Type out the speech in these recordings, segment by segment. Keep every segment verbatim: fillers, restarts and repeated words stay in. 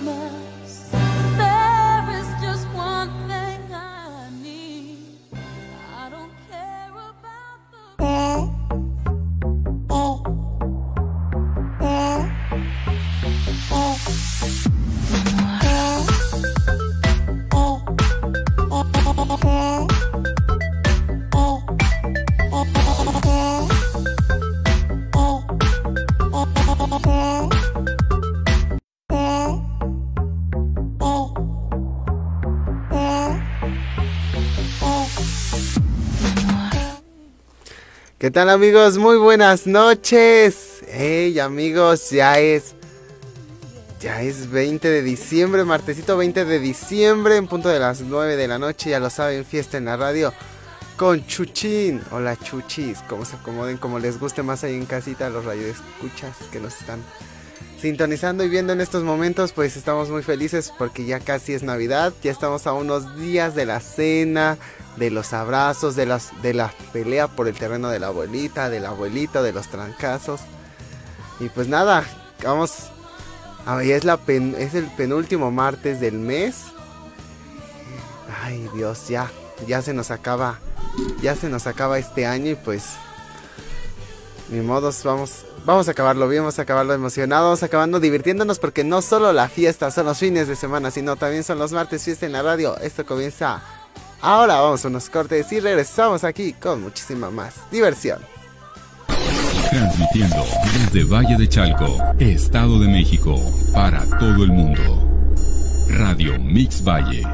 ¿Qué tal, amigos? Muy buenas noches. Hey, amigos, ya es Ya es veinte de diciembre, martesito veinte de diciembre, en punto de las nueve de la noche. Ya lo saben, fiesta en la radio con Chuchín. Hola, Chuchis, como se acomoden, como les guste más ahí en casita, los radioescuchas que nos están sintonizando y viendo en estos momentos. Pues estamos muy felices porque ya casi es Navidad. Ya estamos a unos días de la cena, de los abrazos, de, las, de la pelea por el terreno de la abuelita, del abuelito, de los trancazos. Y pues nada, vamos. Hoy es, la pen, es el penúltimo martes del mes. Ay, Dios, ya, ya se nos acaba, ya se nos acaba este año y pues, ni modos, vamos, vamos a acabarlo bien, vamos a acabarlo emocionados, acabando divirtiéndonos porque no solo la fiesta son los fines de semana, sino también son los martes fiesta en la radio. Esto comienza ahora, vamos a unos cortes y regresamos aquí con muchísima más diversión. Transmitiendo desde Valle de Chalco, Estado de México, para todo el mundo. Radio Mix Valle.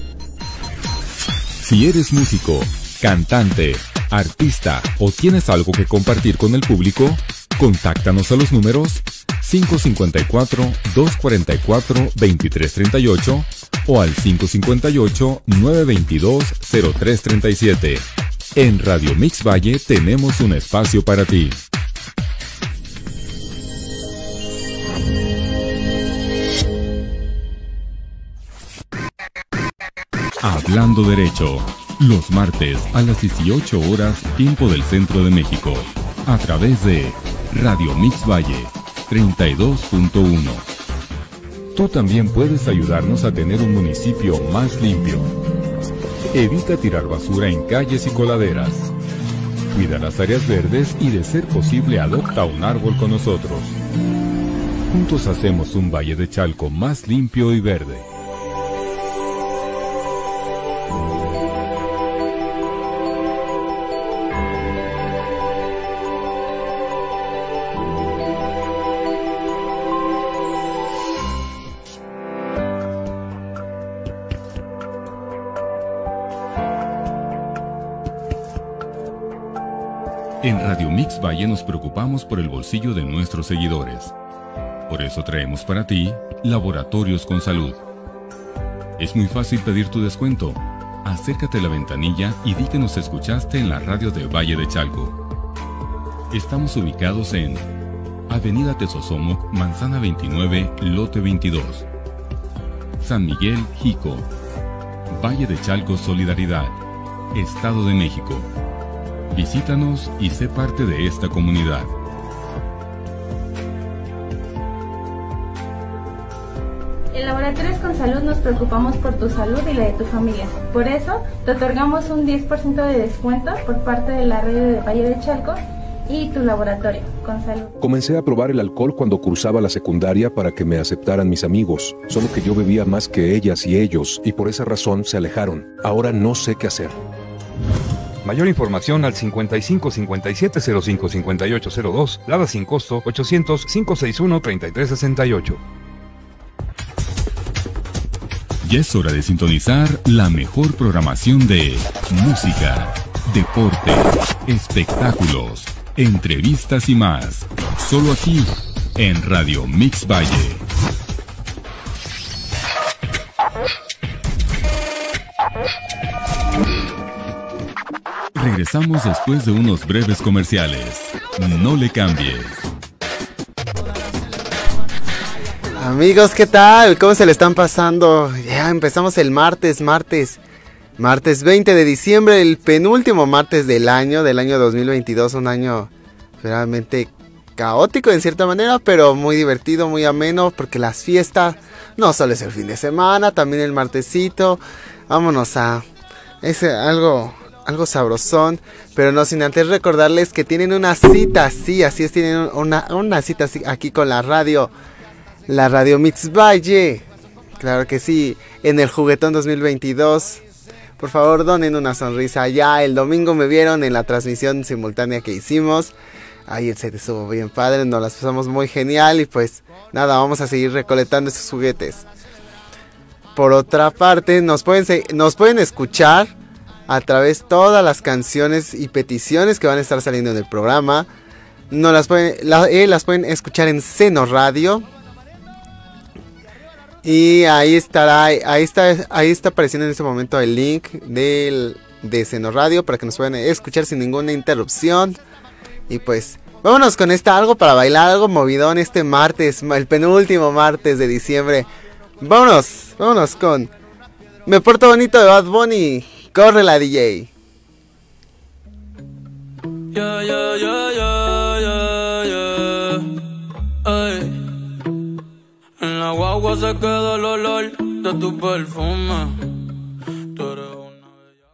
Si eres músico, cantante, artista o tienes algo que compartir con el público, contáctanos a los números cinco cinco cuatro, dos cuatro cuatro, dos tres tres ocho o al cinco cinco ocho, nueve dos dos, cero tres tres siete. En Radio Mix Valle tenemos un espacio para ti. Hablando Derecho, los martes a las dieciocho horas, tiempo del Centro de México, a través de Radio Mix Valle treinta y dos punto uno. Tú también puedes ayudarnos a tener un municipio más limpio. Evita tirar basura en calles y coladeras. Cuida las áreas verdes y, de ser posible, adopta un árbol con nosotros. Juntos hacemos un Valle de Chalco más limpio y verde. En Radio Mix Valle nos preocupamos por el bolsillo de nuestros seguidores. Por eso traemos para ti Laboratorios con Salud. Es muy fácil pedir tu descuento. Acércate a la ventanilla y di que nos escuchaste en la radio de Valle de Chalco. Estamos ubicados en Avenida Tesosomoc, Manzana veintinueve, Lote veintidós. San Miguel, Jico. Valle de Chalco Solidaridad, Estado de México. Visítanos y sé parte de esta comunidad. En Laboratorios con Salud nos preocupamos por tu salud y la de tu familia. Por eso, te otorgamos un diez por ciento de descuento por parte de la red de Valle de Chalco y tu laboratorio con salud. Comencé a probar el alcohol cuando cursaba la secundaria para que me aceptaran mis amigos. Solo que yo bebía más que ellas y ellos, y por esa razón se alejaron. Ahora no sé qué hacer. Mayor información al cincuenta y cinco, cincuenta y siete, cero cinco, cincuenta y ocho, cero dos, Lada sin costo, ochocientos, cinco sesenta y uno, treinta y tres sesenta y ocho. Ya es hora de sintonizar la mejor programación de música, deporte, espectáculos, entrevistas y más. Solo aquí, en Radio Mix Valle. Regresamos después de unos breves comerciales. No le cambies. Amigos, ¿qué tal? ¿Cómo se le están pasando? Ya empezamos el martes, martes. Martes veinte de diciembre, el penúltimo martes del año, del año dos mil veintidós. Un año realmente caótico en cierta manera, pero muy divertido, muy ameno, porque las fiestas no solo es el fin de semana, también el martesito. Vámonos a ese algo, algo sabrosón, pero no sin antes recordarles que tienen una cita, sí, así es, tienen una, una cita aquí con la radio, la radio Mix Valle, claro que sí, en el Juguetón dos mil veintidós. Por favor, donen una sonrisa. Ya el domingo me vieron en la transmisión simultánea que hicimos. Ahí el set estuvo bien padre, nos las pasamos muy genial y pues nada, vamos a seguir recolectando esos juguetes. Por otra parte, nos pueden, nos pueden escuchar a través de todas las canciones y peticiones que van a estar saliendo en el programa. Nos las pueden, la, eh, las pueden escuchar en Seno Radio. Y ahí estará, ahí está, ahí está apareciendo en este momento el link del, de Seno Radio para que nos puedan escuchar sin ninguna interrupción. Y pues, vámonos con esta algo para bailar, algo movidón este martes, el penúltimo martes de diciembre. Vámonos, vámonos con Me Porto Bonito de Bad Bunny. Corre la D J. Yeah, yeah, yeah, yeah, yeah, yeah. Ay. En la guagua se queda el olor de tu perfume. Tú eres una bella.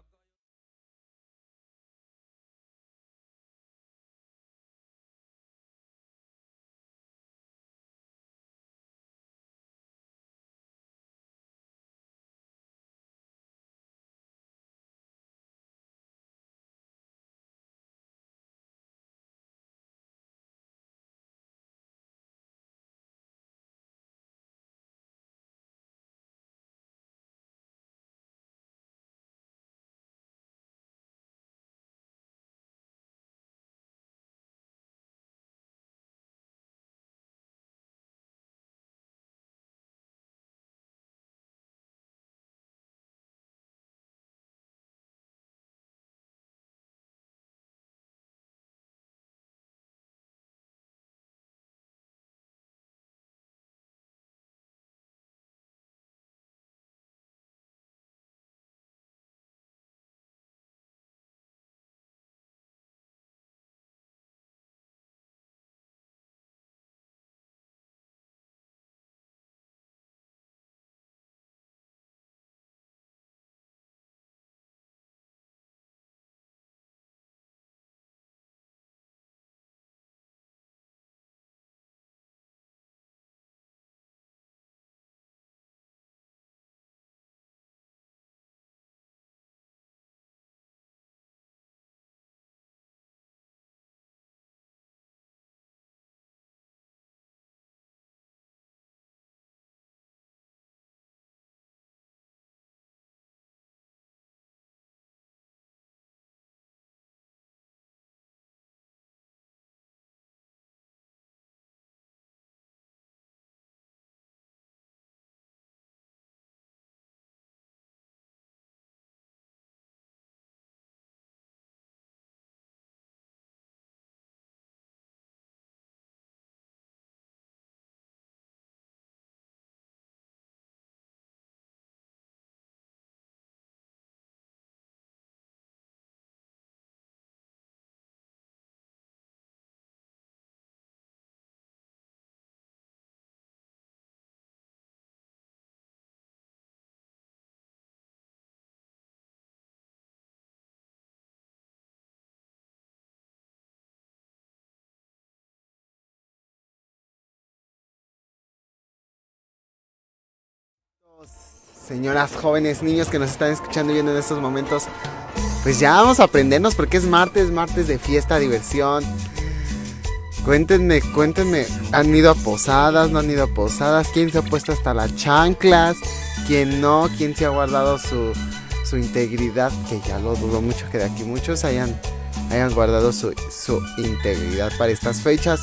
Señoras, jóvenes, niños que nos están escuchando y viendo en estos momentos, pues ya vamos a aprendernos porque es martes, martes de fiesta, diversión. Cuéntenme, cuéntenme, ¿han ido a posadas? ¿No han ido a posadas? ¿Quién se ha puesto hasta las chanclas? ¿Quién no? ¿Quién se ha guardado su, su integridad? Que ya lo dudo mucho que de aquí muchos hayan, hayan guardado su, su integridad para estas fechas.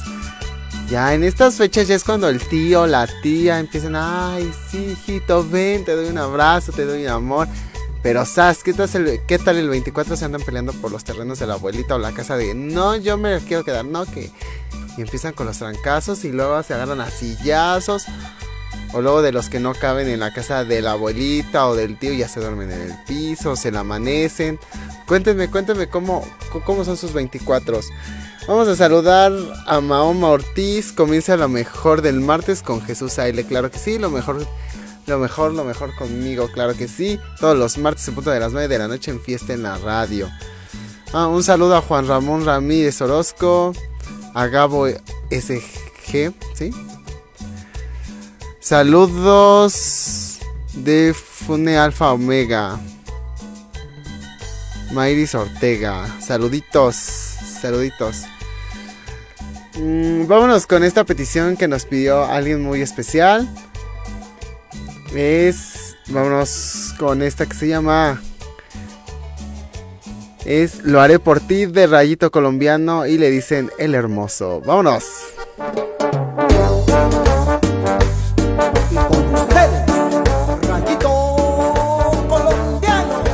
Ya en estas fechas ya es cuando el tío, la tía empiezan, ay, sí, hijito, ven, te doy un abrazo, te doy un amor. Pero, ¿sabes qué tal el, qué tal el veinticuatro? Se andan peleando por los terrenos de la abuelita o la casa de, no, yo me quiero quedar, no, que... Y empiezan con los trancazos y luego se agarran a sillazos. O luego de los que no caben en la casa de la abuelita o del tío ya se duermen en el piso, se la amanecen. Cuéntenme, cuéntenme cómo, cómo son sus veinticuatros. Vamos a saludar a Mahoma Ortiz. Comienza lo mejor del martes con Jesús Aile. Claro que sí, lo mejor, lo mejor, lo mejor conmigo. Claro que sí. Todos los martes en punto de las nueve de la noche en Fiesta en la Radio. Ah, un saludo a Juan Ramón Ramírez Orozco. A Gabo S G, ¿sí? Saludos de Fune Alfa Omega. Mayris Ortega. Saluditos. Saluditos. Mm, vámonos con esta petición que nos pidió alguien muy especial. Es... Vámonos con esta que se llama... Es Lo haré por ti de Rayito Colombiano y le dicen El Hermoso. ¡Vámonos! Y con ustedes, Rayito Colombiano.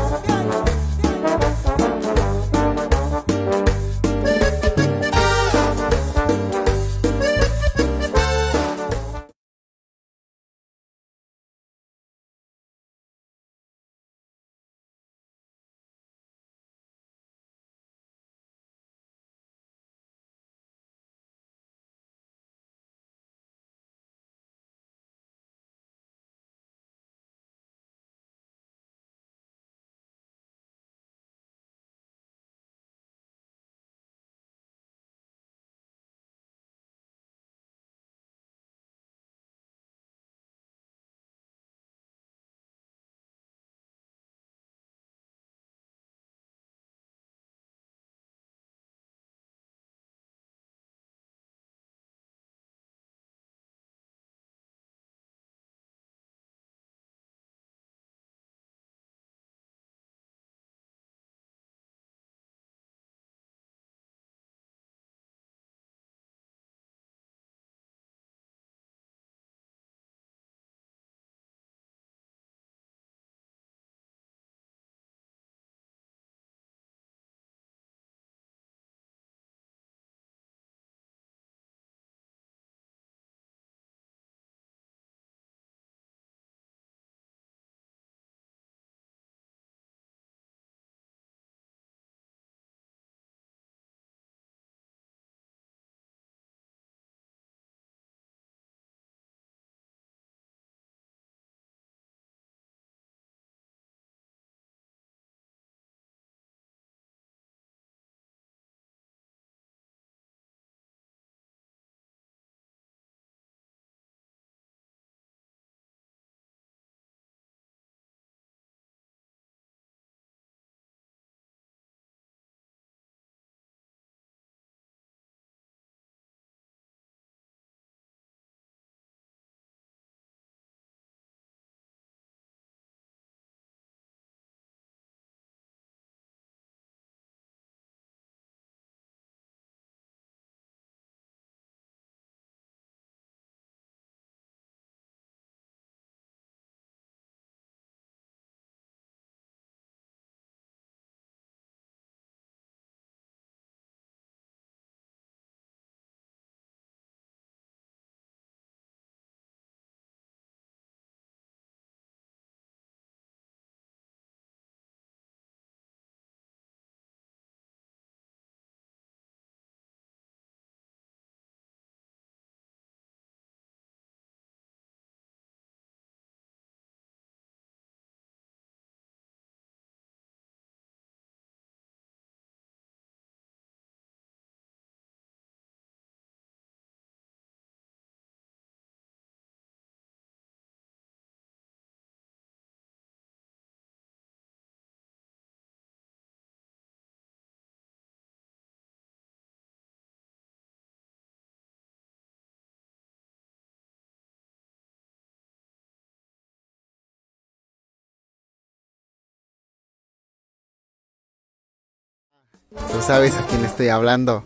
Tú sabes a quién estoy hablando.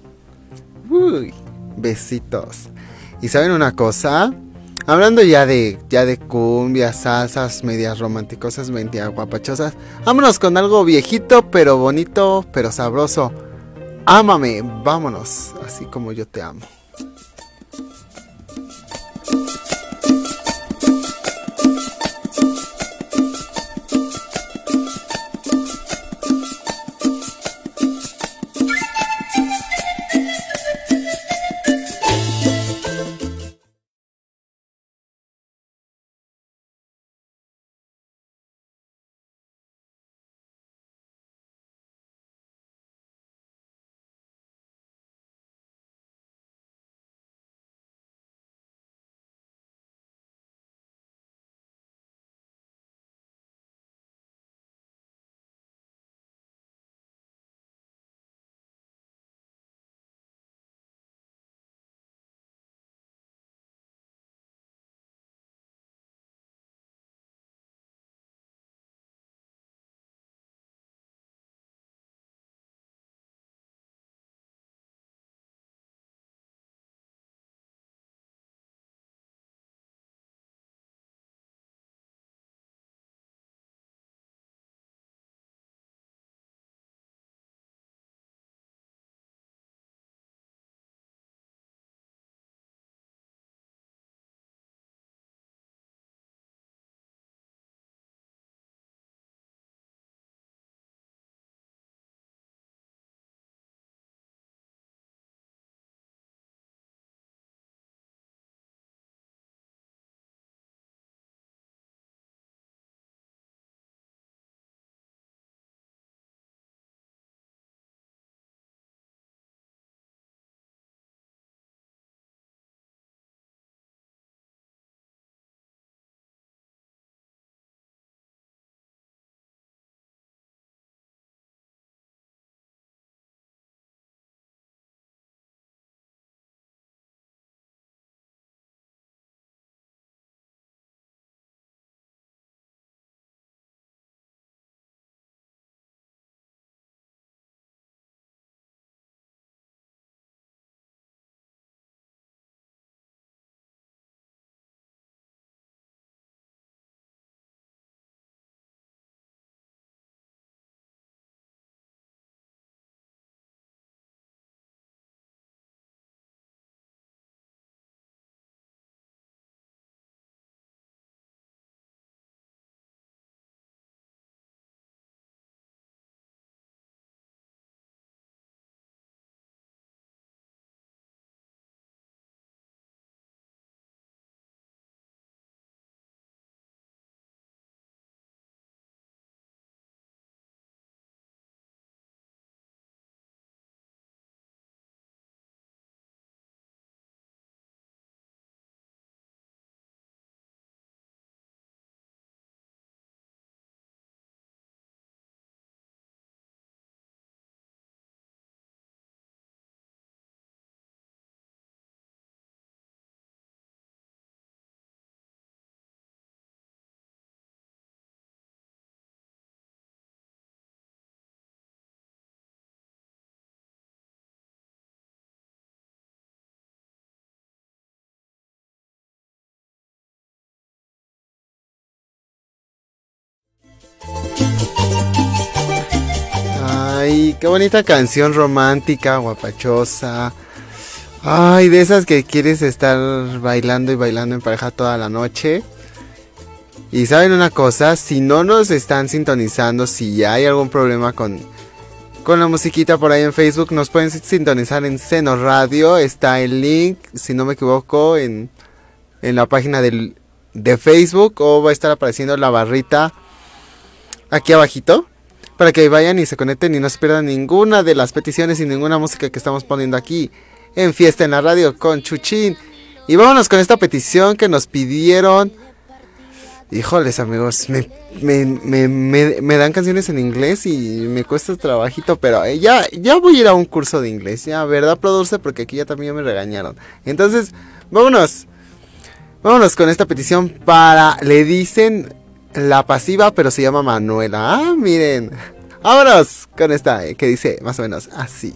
Uy, besitos. ¿Y saben una cosa? Hablando ya de ya de cumbias, salsas, medias románticosas, medias guapachosas, vámonos con algo viejito, pero bonito, pero sabroso. Ámame, vámonos, así como yo te amo. Ay, qué bonita canción romántica, guapachosa. Ay, de esas que quieres estar bailando y bailando en pareja toda la noche. Y saben una cosa, si no nos están sintonizando, si hay algún problema con, con la musiquita por ahí en Facebook, nos pueden sintonizar en Seno Radio. Está el link, si no me equivoco, en, en la página del, de Facebook, o va a estar apareciendo la barrita aquí abajito, para que vayan y se conecten y no se pierdan ninguna de las peticiones y ninguna música que estamos poniendo aquí en Fiesta en la Radio con Chuchín. Y vámonos con esta petición que nos pidieron. Híjoles, amigos, me, me, me, me, me dan canciones en inglés y me cuesta trabajito, pero ya, ya voy a ir a un curso de inglés, ya, ¿verdad, produce? Porque aquí ya también me regañaron. Entonces, vámonos, vámonos con esta petición para, le dicen la pasiva, pero se llama Manuela. Ah, miren, vámonos con esta, eh, que dice más o menos así.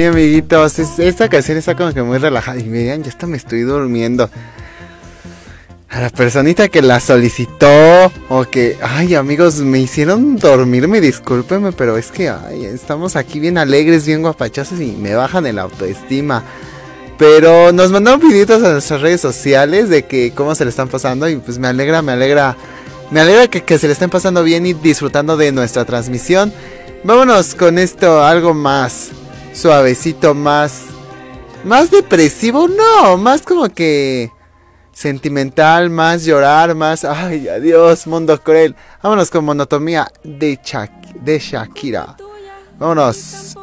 amiguitos, es- esta canción está como que muy relajada. Y miren, ya hasta me estoy durmiendo. A la personita que la solicitó o que... Ay, amigos, me hicieron dormirme, discúlpenme, pero es que ay, estamos aquí bien alegres, bien guapachosos y me bajan el autoestima. Pero nos mandaron videitos a nuestras redes sociales de que cómo se le están pasando y pues me alegra, me alegra... Me alegra que, que se le estén pasando bien y disfrutando de nuestra transmisión. Vámonos con esto, algo más suavecito, más... Más depresivo, no, más como que... Sentimental, más llorar, más... Ay, adiós, mundo cruel. Vámonos con Monotonía de, Shak- de Shakira. Vámonos.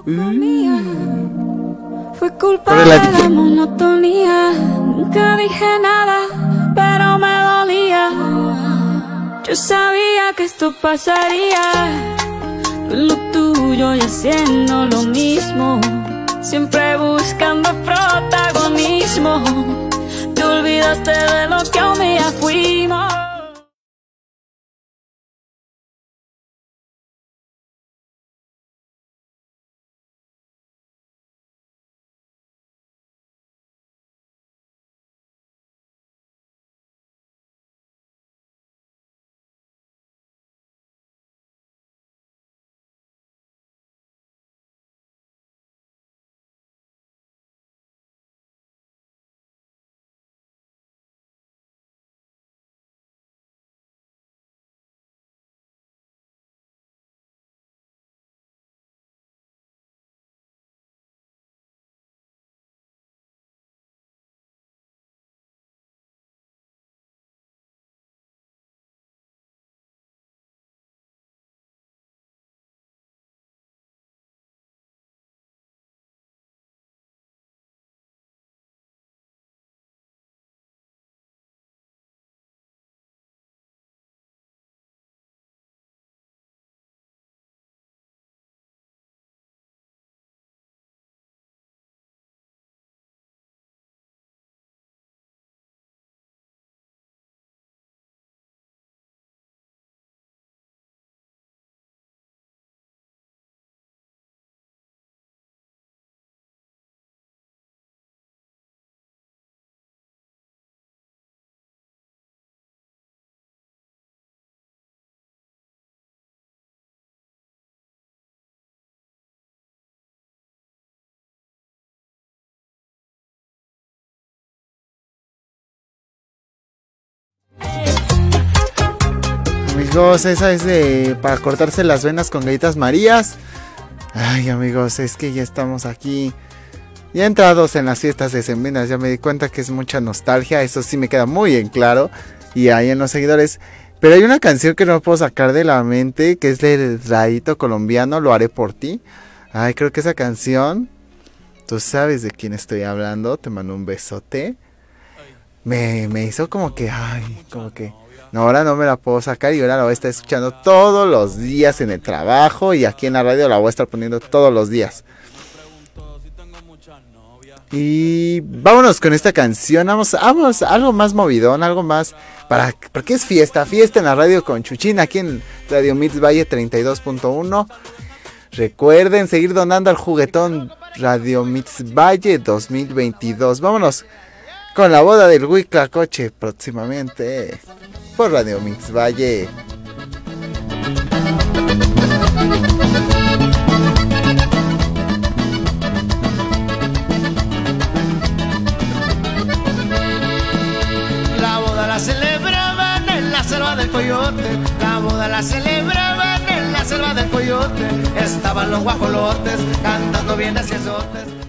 Fue culpa Por de el la ladito. monotonía. Nunca dije nada, pero me dolía. Yo sabía que esto pasaría. Tú en lo tuyo y haciendo lo mismo. Siempre buscando protagonismo. Te olvidaste de lo que un día fuimos. Amigos, esa es de... Para cortarse las venas con galletas Marías. Ay, amigos, es que ya estamos aquí. Ya entrados en las fiestas decembrinas. Ya me di cuenta que es mucha nostalgia. Eso sí me queda muy en claro. Y ahí en los seguidores. Pero hay una canción que no puedo sacar de la mente. Que es del Rayito Colombiano. Lo haré por ti. Ay, creo que esa canción... Tú sabes de quién estoy hablando. Te mando un besote. Me, me hizo como que... Ay, como que... No, ahora no me la puedo sacar y ahora la voy a estar escuchando todos los días en el trabajo. Y aquí en la radio la voy a estar poniendo todos los días. Y vámonos con esta canción. Vamos, vamos, algo más movidón, algo más para, porque es fiesta, fiesta en la radio con Chuchín aquí en Radio Mix Valle treinta y dos punto uno. Recuerden seguir donando al juguetón Radio Mix Valle dos mil veintidós. Vámonos con la boda del Huitlacoche próximamente por Radio Mix Valle. La boda la celebraban en la selva del coyote. La boda la celebraban en la selva del coyote. Estaban los guajolotes cantando bien hacia azotes.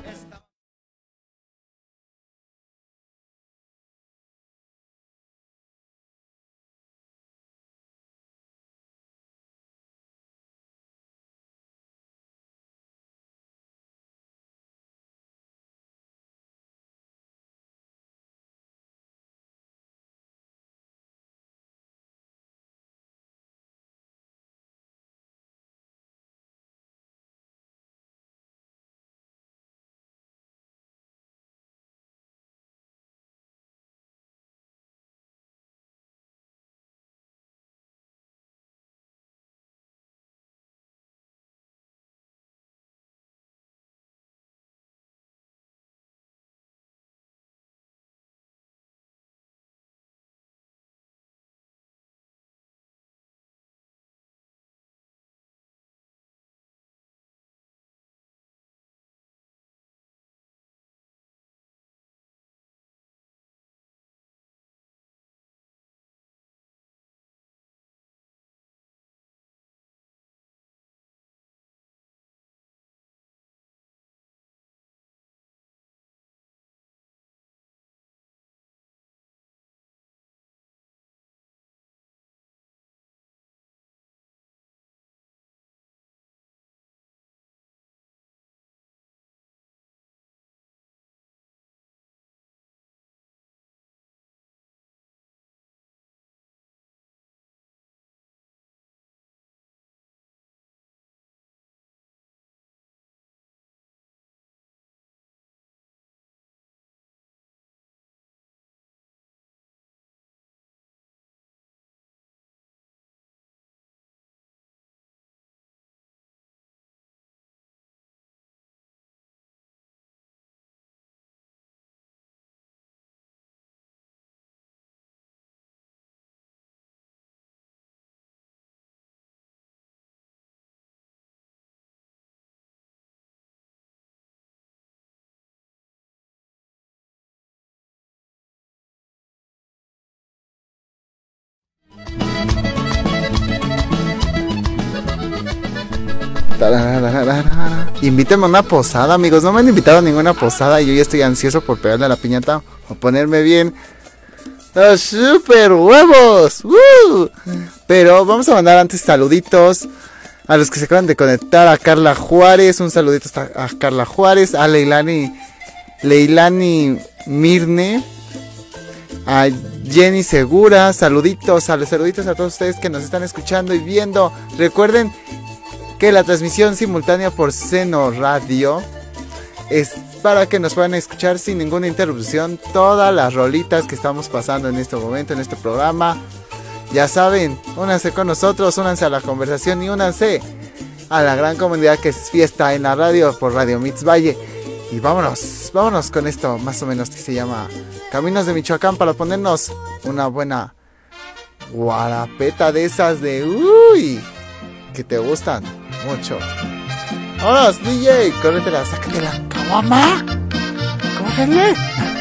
Invíteme a una posada, amigos. No me han invitado a ninguna posada y yo ya estoy ansioso por pegarle a la piñata o ponerme bien los super huevos. ¡Woo! Pero vamos a mandar antes saluditos a los que se acaban de conectar. A Carla Juárez, un saludito a Carla Juárez, a Leilani Leilani Mirne, a Jenny Segura, saluditos, a los saluditos a todos ustedes que nos están escuchando y viendo. Recuerden que la transmisión simultánea por Seno Radio es para que nos puedan escuchar sin ninguna interrupción todas las rolitas que estamos pasando en este momento, en este programa. Ya saben, únanse con nosotros, únanse a la conversación y únanse a la gran comunidad que es Fiesta en la Radio por Radio Mix Valle. Y vámonos, vámonos con esto más o menos que se llama Caminos de Michoacán, para ponernos una buena guarapeta de esas de uy, que te gustan mucho. ¡Vámonos, D J! ¡Córretela! ¡Sácate la caguama! ¡Córrele!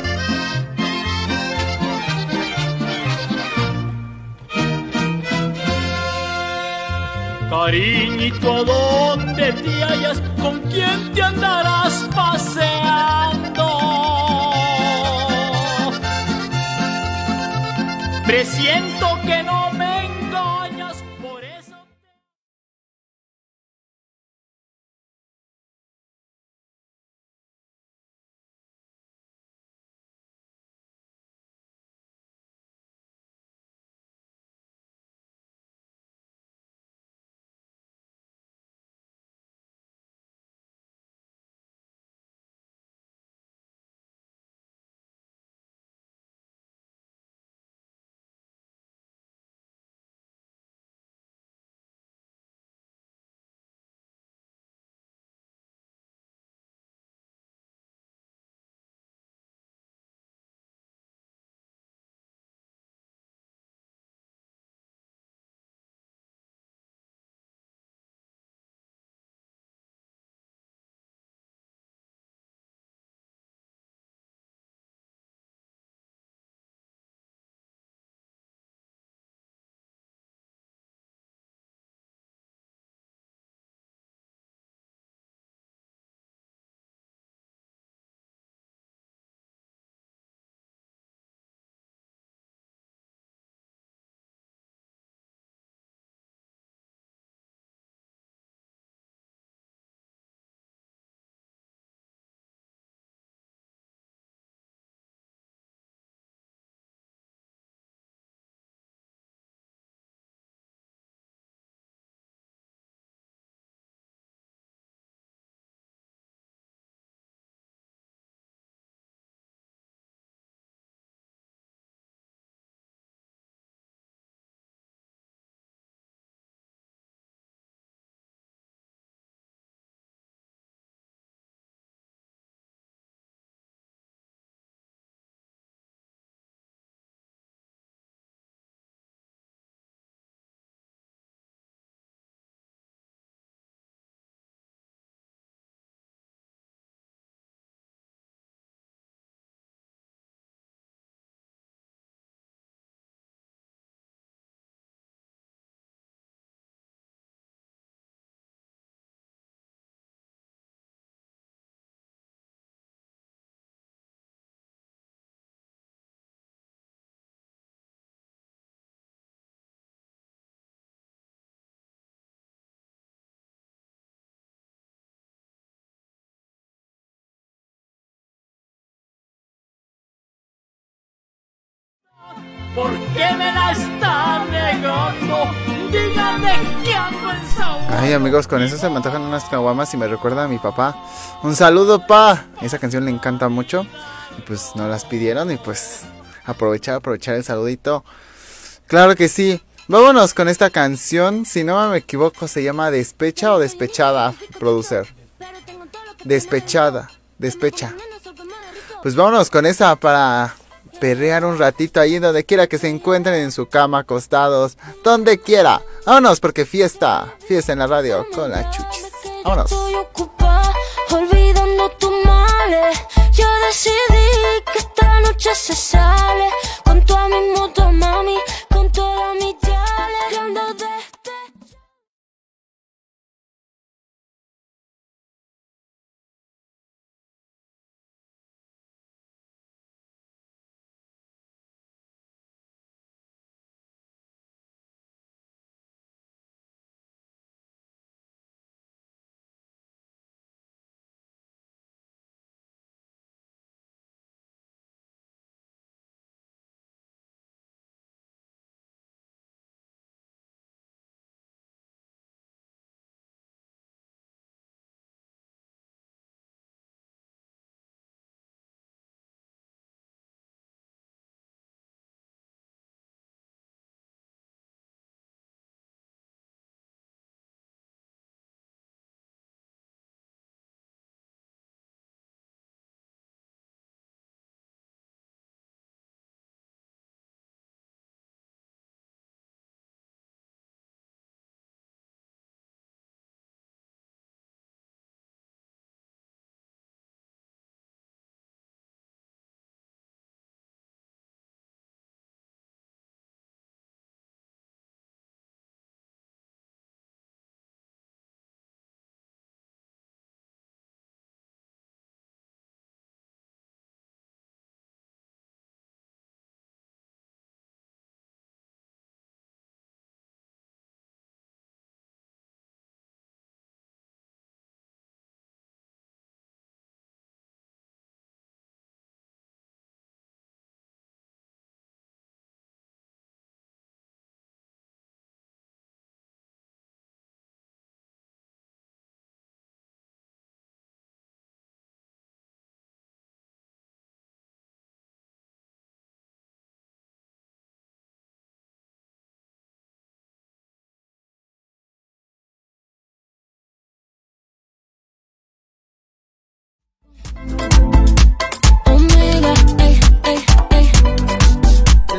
Cariñito, ¿a dónde te hallas? ¿Con quién te andarás paseando? Presiento que no me engañas, por eso... ¿Por qué me la está negando? Dígame que ando en Sao. Ay, amigos, con eso se me antojan unas caguamas y me recuerda a mi papá. Un saludo, pa. Esa canción le encanta mucho. Y pues nos las pidieron y pues aprovechar, aprovechar el saludito. Claro que sí. Vámonos con esta canción. Si no me equivoco, se llama Despecha o Despechada, producer. Despechada, despecha. Pues vámonos con esa para perrear un ratito ahí donde quiera que se encuentren, en su cama, acostados, donde quiera. Vámonos porque fiesta, fiesta en la radio con la Chuchis. Vámonos. Olvidando tus males, yo decidí que esta noche se sale con toda mi moto, mami, con toda mi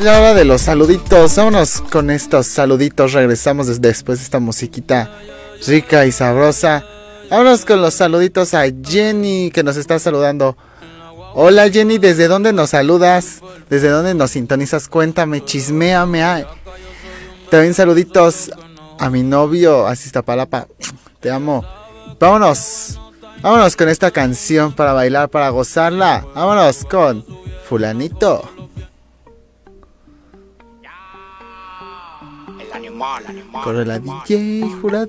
la hora de los saluditos. Vámonos con estos saluditos. Regresamos des- después de esta musiquita rica y sabrosa. Vámonos con los saluditos a Jenny, que nos está saludando. Hola Jenny, ¿desde dónde nos saludas? ¿Desde dónde nos sintonizas? Cuéntame, chisméame. Ay. También saluditos a mi novio, a Iztapalapa. Te amo. Vámonos. Vámonos con esta canción para bailar, para gozarla. Vámonos con Fulanito. Corre la D J, jurado.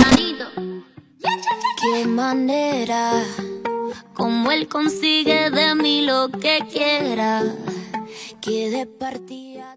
Qué manera, como él consigue de mí lo que quiera, que de partida.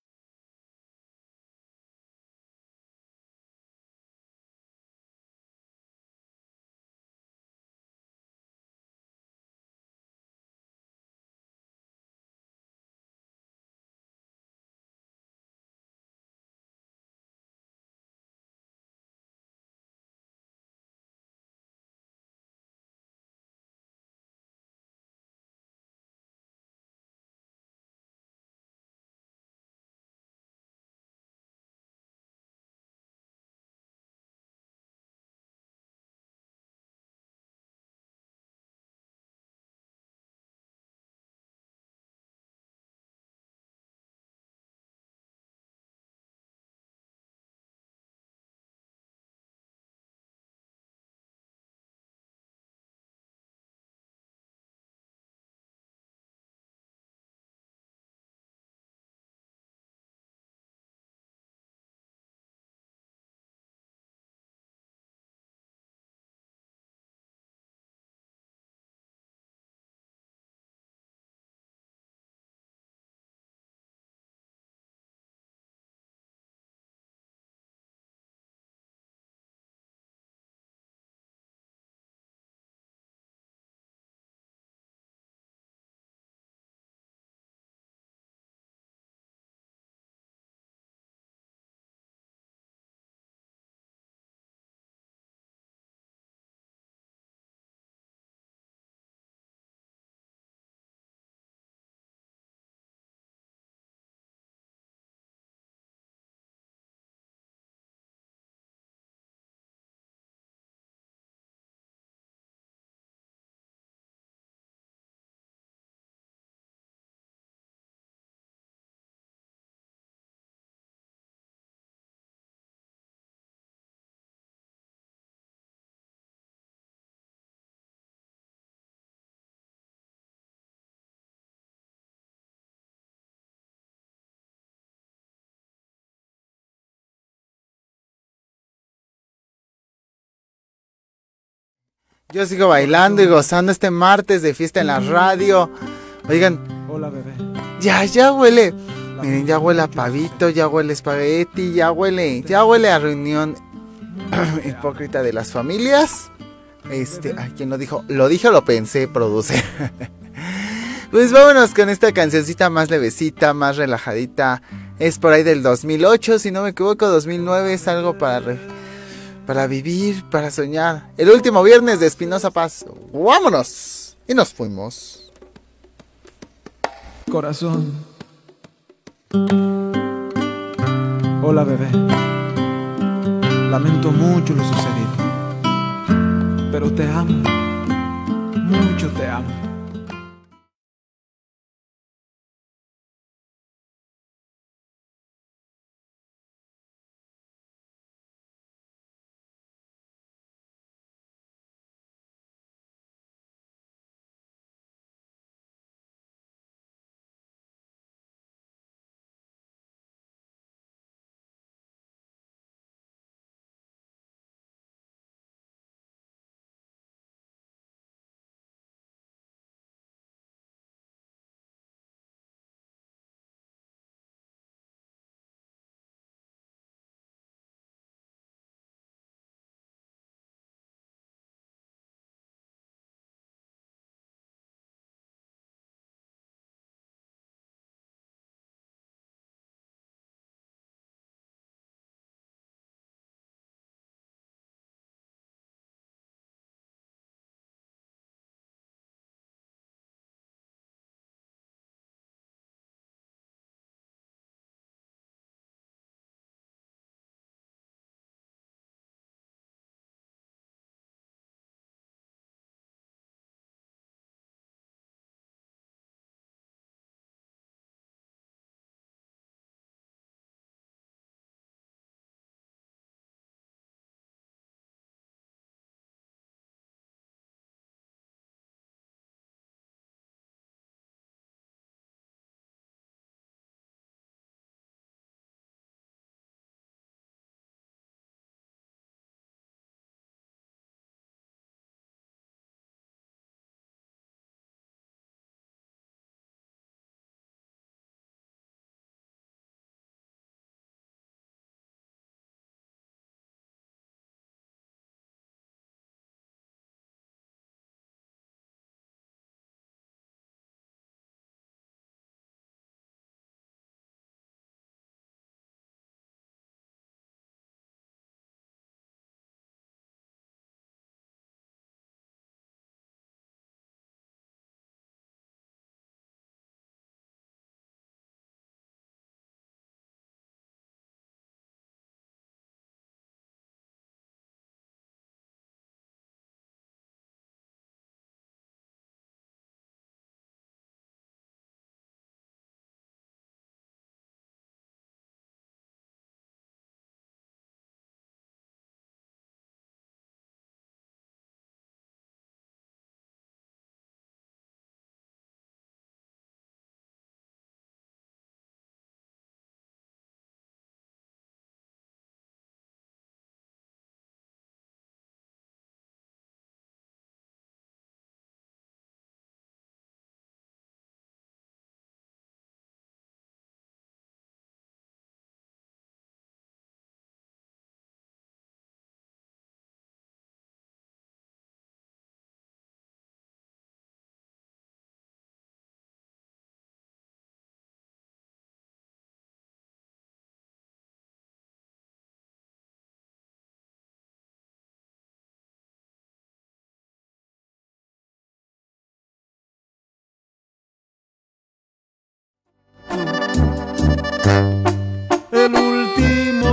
Yo sigo bailando y gozando este martes de fiesta en la radio. Oigan, Hola, bebé. ya, ya huele. Miren, ya huele a pavito, ya huele a espagueti, ya huele, ya huele a reunión hipócrita de las familias. Este, ay, ¿quién lo dijo? Lo dije o lo pensé, produce. Pues vámonos con esta cancioncita más levecita, más relajadita. Es por ahí del dos mil ocho, si no me equivoco, dos mil nueve. Es algo para, re, para vivir, para soñar. El último viernes de Espinosa Paz. ¡Vámonos! Y nos fuimos. Corazón. Hola, bebé. Lamento mucho lo sucedido, pero te amo. Mucho te amo.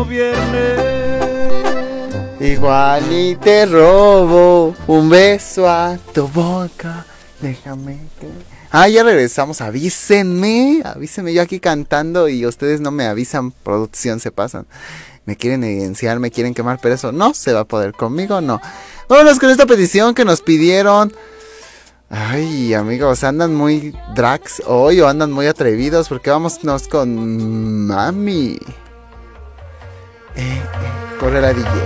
viernes. Igual y te robo un beso a tu boca. Déjame que... Ah, ya regresamos. Avísenme. Avísenme. Yo aquí cantando y ustedes no me avisan. Producción, se pasan. Me quieren evidenciar, me quieren quemar, pero eso no se va a poder conmigo, no. Vámonos con esta petición que nos pidieron. Ay, amigos, andan muy drags hoy o andan muy atrevidos porque vámonos con Mami. Eh, eh, corre la D J.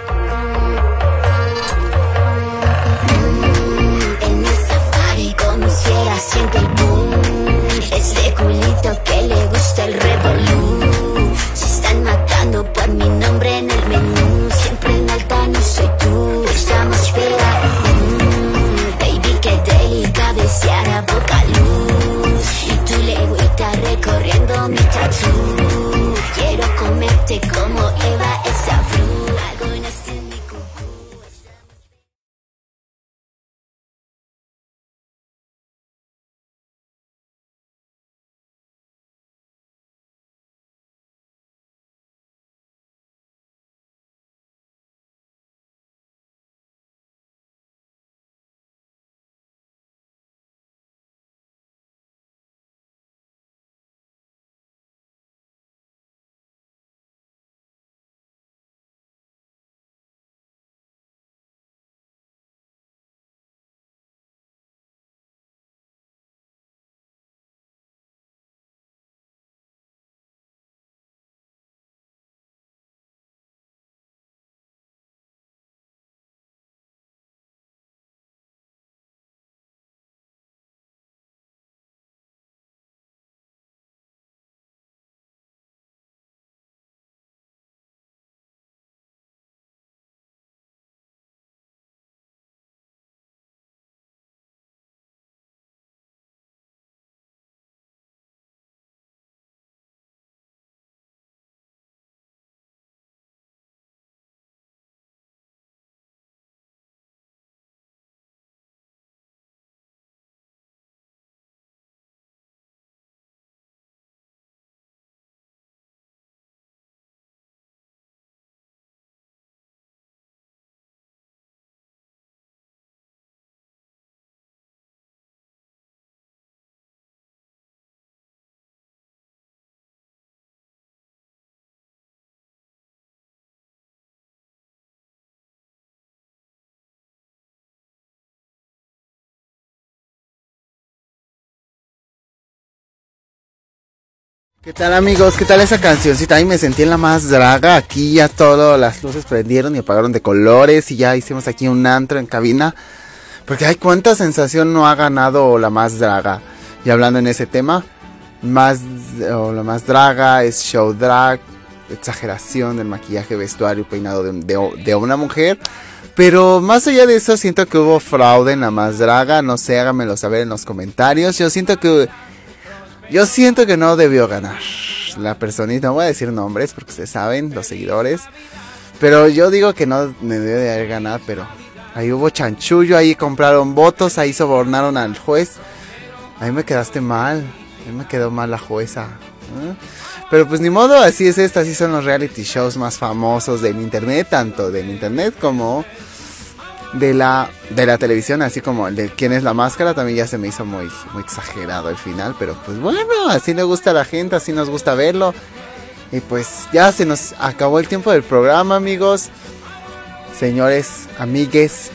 Siente el boom, este culito que le gusta el revolú. Se están matando por mi nombre en el menú. Siempre en alta no soy tú, estamos pegados. mm, Baby, qué deli, cabecear a boca luz. Y tu lengüita recorriendo mi tatú. Quiero comerte como Eva esa fruta. Algo nace en mi cucú. ¿Qué tal, amigos? ¿Qué tal esa cancioncita? Ahí me sentí en la más draga. Aquí ya todas las luces prendieron y apagaron de colores. Y ya hicimos aquí un antro en cabina. Porque hay cuánta sensación no ha ganado la más draga. Y hablando en ese tema, más o la más draga es show drag, exageración del maquillaje, vestuario, peinado de, de, de una mujer. Pero más allá de eso, siento que hubo fraude en la más draga. No sé, háganmelo saber en los comentarios. Yo siento que... Yo siento que no debió ganar la personita. No voy a decir nombres porque ustedes saben, los seguidores. Pero yo digo que no me debe de haber ganado. Pero ahí hubo chanchullo, ahí compraron votos, ahí sobornaron al juez. Ahí me quedaste mal. Ahí me quedó mal la jueza. ¿eh? Pero pues ni modo, así es esto. Así son los reality shows más famosos del internet. Tanto del internet como de la, de la televisión, así como el de quién es la máscara, también ya se me hizo muy, muy exagerado el final, pero pues bueno, así le gusta a la gente, así nos gusta verlo. Y pues ya se nos acabó el tiempo del programa, amigos, señores, amigues.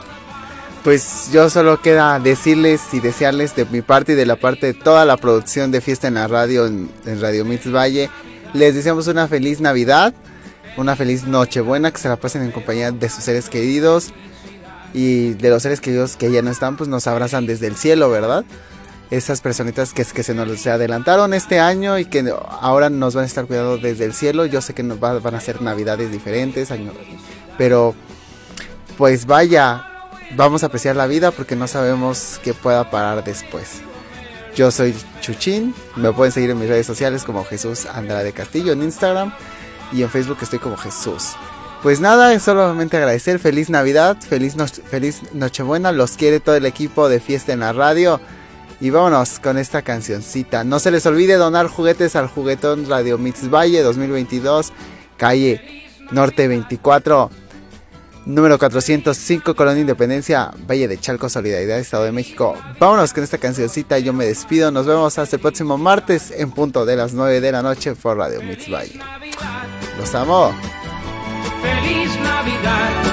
Pues yo solo queda decirles y desearles de mi parte y de la parte de toda la producción de Fiesta en la Radio, en, en Radio Mix Valle, les deseamos una feliz Navidad, una feliz Nochebuena, que se la pasen en compañía de sus seres queridos. Y de los seres queridos que ya no están, pues nos abrazan desde el cielo, ¿verdad? Esas personitas que, que se nos se adelantaron este año y que ahora nos van a estar cuidando desde el cielo. Yo sé que nos va, van a ser navidades diferentes, año, pero pues vaya, vamos a apreciar la vida porque no sabemos qué pueda parar después. Yo soy Chuchín, me pueden seguir en mis redes sociales como Jesús Andrade Castillo en Instagram y en Facebook estoy como Jesús. Pues nada, solamente agradecer, feliz Navidad, feliz, no, feliz Nochebuena, los quiere todo el equipo de Fiesta en la Radio. Y vámonos con esta cancioncita. No se les olvide donar juguetes al juguetón Radio Mix Valle dos mil veintidós, calle Norte veinticuatro, número cuatrocientos cinco, Colonia Independencia, Valle de Chalco, Solidaridad, Estado de México. Vámonos con esta cancioncita, yo me despido, nos vemos hasta el próximo martes en punto de las nueve de la noche por Radio Mix Valle. Los amo. Feliz Navidad.